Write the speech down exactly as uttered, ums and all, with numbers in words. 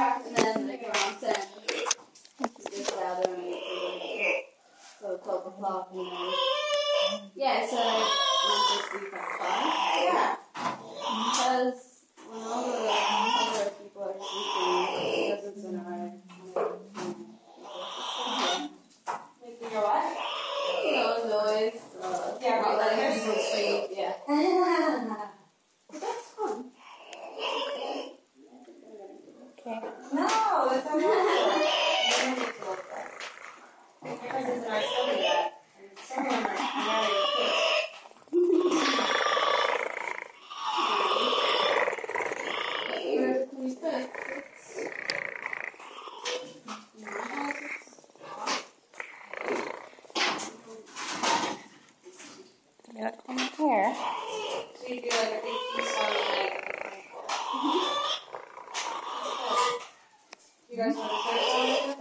Yeah, and then like around ten, we just gather and eat food. So twelve o'clock, you know. Yeah, so I went to sleep at five. Yeah. Because when all the other people are sleeping, because it's in our making your what? You know, noise. Uh, yeah, not letting people sleep. Yeah. But that's fun. Okay. No, it's a monster. Because it's in our study bag. And someone like married a kid. We could. You got comb hair. So you do like a big piece on like. You guys want to start on it?